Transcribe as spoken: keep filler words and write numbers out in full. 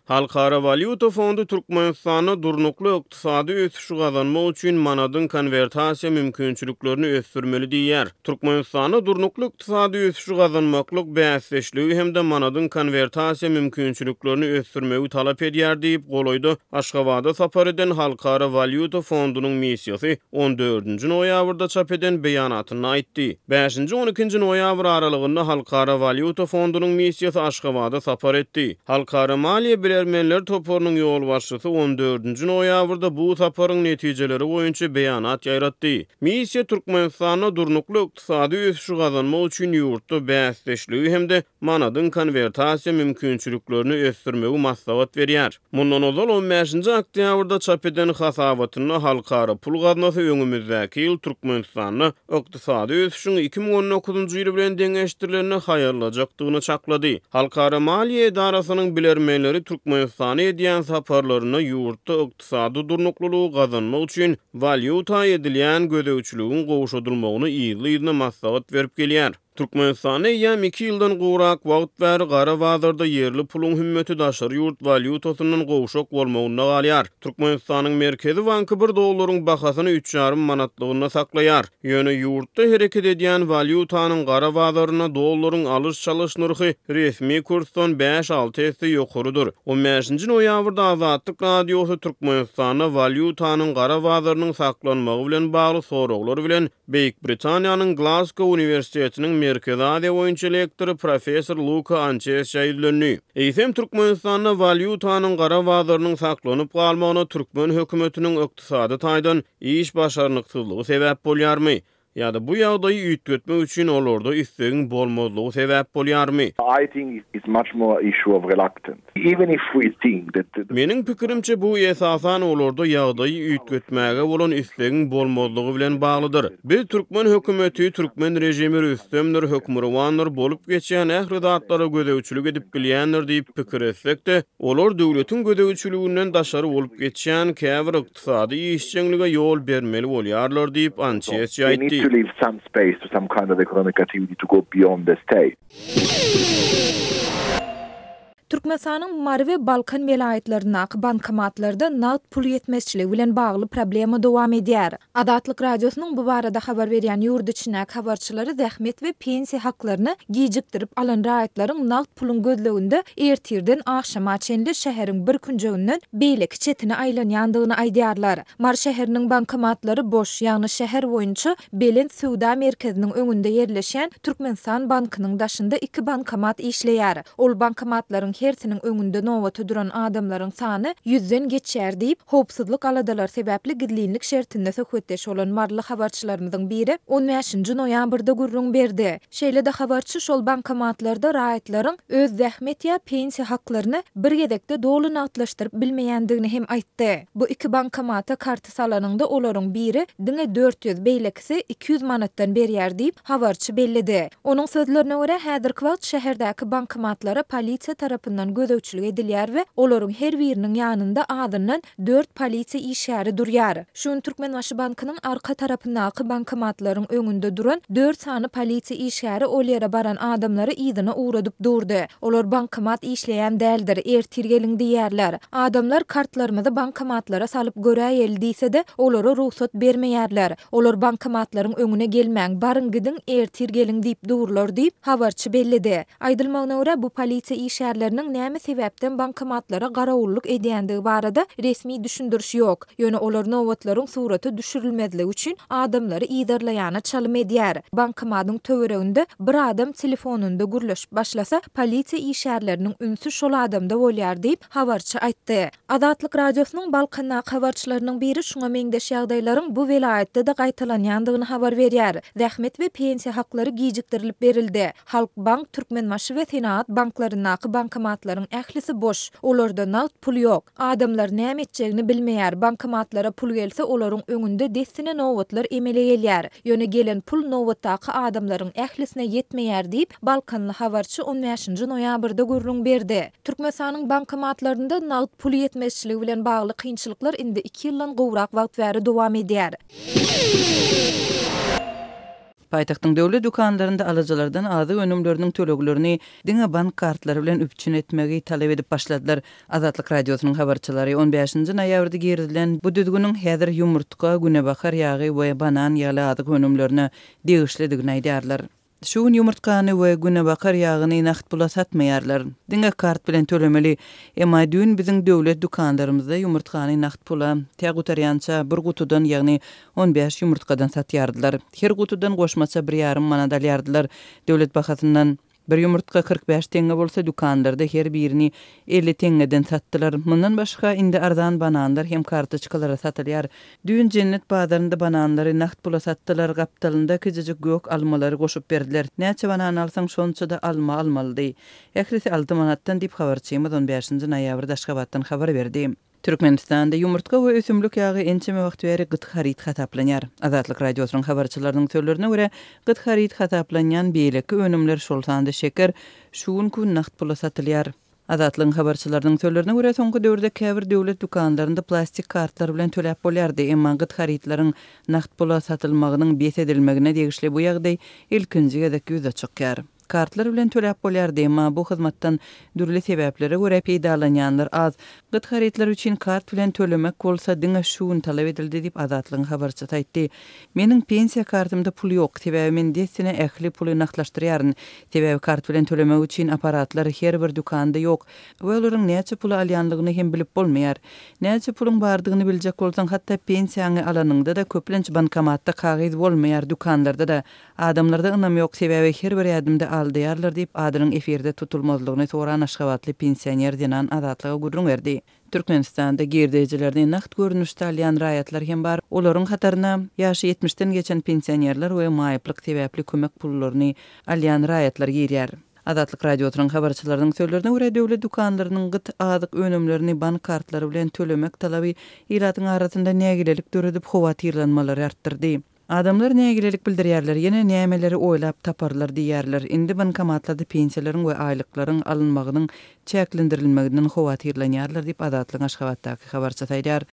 Halkara Valyuta Fondu Türkmenistana durnukly ykdysady ösüşi gazanmak üçin manadyn konvertasiýa mümkinçiliklerini ösdürmeli diýär. Türkmenistana durnukly ykdysady ösüşi gazanmaklyk bäsleşligi hemde manadyn konvertasiýa mümkinçiliklerini ösdürmegi talap edýär diýip goloýdy. Aşgabatda sapar eden Halkara Valyuta Fondunyň missiýasy on dördünji noýabrda çap eden beýanatyny aýtdy. beşinji on ikinji noýabr aralygynda Halkara Valyuta Fondunyň missiýasy Aşgabatda sapar etdi. Halkara Maliýe Bilermenler toporunyň ýol başçysy on dördünji noýabrda bu saparyň netijeleri boýunça beýanat ýaratdy. Missiýa Türkmenistana durnukly ykdysady ösüşi gazanmak üçin ýurtda bäsleşligi hemde manadyn konvertasiýa mümkinçiliklerini ösdürmegi maslahat berýär. Mundan ozal on beşinji oktýabrda çap eden hasabatyny halkara pul gaznasy öňümüzdäki ýyl Türkmenistanyň ykdysady ösüşiň iki ming on dokuzunji ýyl bilen deňeşdirilerini haýarlajakdygyny çaklady. Halkara Maliýe Idarasynyň bilermenleri Türkmenistana edýän saparlaryna ýurtda ykdysady durnuklygy gazanmak üçin valyuta edilýän gödäwçiligiň gowşadylmagyny ýyly-ýyly maslahat berip gelýär. Türkmenistana ýam iki ýyldan gowrak wagt bäri gara bazarda yerli pulun hümmeti daşary ýurt valyutasynyň gowşak bolmagyna galýar. Türkmenistanyň Merkezi Banky bir dollaryň bahasyny üç ýarym manatlygyna saklaýar. Ýöne ýurtda hereket edýän valyutanyň gara bazaryna dollaryň alyş çalyş narhy resmi kursdan beş alty esse ýokarydyr. on beşinji noýabrda Azatlyk Radiosy Türkmenistana valyutanyň gara bazarynyň saklanmagy bilen bagly soraglar bilen Beýik Britaniýanyň Glasgow Uniwersitetiniň Merkezi Aziýa boýunça lektory professor Luka Anches ýaýlandy. Eýsem Türkmenistana valyutanyň gara bazarynyň saklanyp galmagyna Türkmen hökümetiniň ykdysady taýdan iş başarnyksyzlygy sebäp bolýarmy? ýa-da bu ýagdaýy üýtgetmek üçin olarda istegiň bolmazlygy sebäp bolýarmy? I think it's much more issue of reluctance. Even if we think that the... Meniň pikirimçe bu esasan olarda ýagdaýy üýtgetmäge bolan istegiň bolmazlygy bilen baglydyr. Biz Türkmen hökümeti, Türkmen rejimi üstemler hökmürwanlar bolup geçýän ähli zatlara gödäwçilik edip bilýänler diýip pikir etsek-de, olar döwletiň gödäwçiliginden daşary bolup geçýän käbir ykdysady işçiňlige ýol bermeli bolýarlar diýip Anches ýaýtdy. To leave some space to some kind of economic activity to go beyond the state. Türkmenistanyň Mari we Balkan welaýatlaryna bankomatlarda naqd pul ýetmezçiligi bilen bagly problema dowam edýär. Azatlyk Radiosynyň bu barada habar berýän ýurt içine habarçylary zähmet we pensiýa haklaryny gijikdirip alan raýatlaryň naqd pulun gözleginde ertirden akşama çenli şäheriň bir künjegünden beýleki çetine aýlanýandygyny aýdýarlar. Mar şäheriniň bankomatlary boş, ýagny şäher boýunça Belen Suwda merkeziniň öňünde ýerleşen Türkmenistan bankynyň daşynda iki bankomat işleýär. Ol bankomatlaryň hersiniň öňünde nowata duran adamlaryň sany yüzden geçýär diýip howpsuzlyk aladalar sebäpli gidlinlik şertinde söhbetdeş bolan marly habarçylarymyzyň biri on beşinji noýabrda gurrun berdi. Şeýle-de habarçy şol bankomatlarda raýatlaryň öz zähmet ýa pensiýa haklaryny bir gedekde dolu naqdlaşdyryp bilmeýändigini hem aýtdy. Bu iki bankomata karty salanyňda olaryň biri diňe dört yüz beýlekisi iki yüz manatdan berýär diýip habarçy bellidi. Onuň sözlerine görä häzirki wagt şäherdäki bankomatlara polisiýa tarapyndan gödäwçilik edilýär we olaryň her biriniň ýanynda adyndan dört polisiýa işgäri durýar. Şun Türkmenbaşy bankynyň arka tarapyndaky bankomatlaryň öňünde duran dört sany polisiýa işgäri ol ýere baran adamlary ýygyna uğradyp durdy. Olar bankomat işleýän däldir, ertir geliň diýerler. Adamlar kartlarymyzy bankomatlara salyp göräýel diýse-de olara ruhsat bermeýärler. Olar bankomatlaryň öňüne gelmäň, baryň gidin ertir geliň diýip durlar diýip habarçy bellidi. Aýdylmagyna görä bu polisiýa işgärleriniň näme sebäpden bankomatlara garawulluk edýändigi barada resmi düşündiriş ýok. Ýöne olar nowatlaryň suraty düşürilmezligi üçin adamlary ýydarlaýana çalym edýär. Bankomatyň töwereginde bir adam telefonunda gürleşip başlasa, polisiýa işgärleriniň ünsü şol adamda bolýar diýip habarçy aýtdy. Azatlyk Radiosynyň Balkan habarçylarynyň biri şuňa meňdeş ýagdaýlaryň bu welaýatda da gaýtalanýandygyny habar berýär. Zähmet we pensiýa haklary gijikdirilip berildi. Halkbank, Türkmenbaşy we Senat banklarynyň bankomatlaryň ählisi boş. Olarda naqd pul ýok. Adamlar näme etjegini bilmeýär. Bankomatlara pul gelse olaryň öňünde destine nowatlar emele gelýär. Ýöne gelen pul nowatdaky adamlaryň ählisine ýetmeýär diýip Balkanly habarçy on beşinji noýabrda gurrun berdi. Türkmenistanyň bankomatlarynda naqd pul ýetmezçiligi bilen bagly kynçylyklar indi iki ýyldan gowrak wagt bäri dowam edýär. Paýtagtyň döwlet dukanlarynda alyjylardan azy önümleriniň töleglerini diňe bank kartlary bilen üpçün etmegi talep edip başladylar. Azatlyk radiosynyň habarçylary on beşinji noýabrda gerilen bu düzgünüň häzir ýumurtga, günebahar ýagy we banan ýaly azy önümlerine degişledigini aýdarlar. Şuň ýumurtkany we günebahar ýagyny nagt pula satmaýarlar. Diňe kart bilen tölemeli. Emma dün biziň döwlet dukanlarymyzda ýumurtkany nagt pula tägutarýança bir gutudan, ýagny on beş ýumurtkadan satýardylar. Her gutudan goşmaça bir ýarym manat alýardylar. Döwlet bahasyndan bir ýumurtka kırk beş teňe bolsa dukanlarda her birini elli teňeden satdylar. Mundan başga indi arzan bananlar hem kartoçkalara satylýar. Dün cennet bazarynda bananlary nagt pula satdylar. Gapdalynda küçüjek gök almalary goşup berdiler. Näçe banan alsaň şonça da alma almalydy. Ährisi alty manatdan dip habarçymyz on beşinji noýabrda Aşgabatdan habar berdi. Türkmenistanda ýumurtka we ösümlik ýagy ençeme wagt bäri gyt harit hataplanýar. Azatlyk radiosynyň habarçylarynyň söýlerine görä, gyt harit hataplanýan beýleki önümler şol sanda şeker şuň gün nagt pula satylýar. Azatlyň habarçylarynyň söýlerine görä, soňky döwürde käbir döwlet dukanlarynda plastik kartlar bilen töläp bolýardy, emma gyt haritlaryň nagt pula satylmagynyň beýt edilmegine degişli bu ýagdaý ilkinji gezek ýüze çykýar. Kartlar bilen töläp bolýardy, emma bu hyzmatdan dürli sebäplere görä peýdalanýanlar az. Gyt haritlar üçin kart bilen tölemek bolsa diňe şuň talap edildi diýip Azatlyň habarçy aýtdy. Meniň pensiýa kartymda pul ýok, sebäbi men desine ähli puly naqtlaşdyrýaryn. Sebäbi kart bilen tölemek üçin aparatlar her bir dukanda ýok. We olaryň näçe pul alýanlygyny hem bilip bolmaýar. Näçe pulyň bardygyny biljek bolsaň, hatda pensiýaňy alanynda da köplenç bankomatda kagyz bolmaýar, dukanlarda da adamlarda ynam ýok, sebäbi her bir ýadymda aldyarlar diýip adynyň eferde tutulmazlygyny soran Aşgabatly pensioner diýen Azatlyga gurrun berdi. Türkmenistanda gerdejilerden nagt görnüşde alýan raýatlar hem bar. Olaryň hataryna ýaşy ýetmişden geçen pensionerler we maýyplyk sebäpli kömek pullaryny alýan raýatlar girýär. Azatlyk radiosynyň habarçylarynyň söýlerine görä, döwlet dukanlarynyň gyt azyk önümlerini bank kartlary bilen tölemek talaby ýylatyň arasynda nägilelik döredip howatyrlanmalary artdyrdy. Adamlar nägilelik bildirýärler, ýene nämeleri oýlap taparlar diýärler. Indi bankomatlarda pensiýalaryň we aýlyklaryň alynmagynyň çäklendirilmeginden howatyrlanýarlar diýip Azatlyň Aşgabatdaky habarçy aýdýar.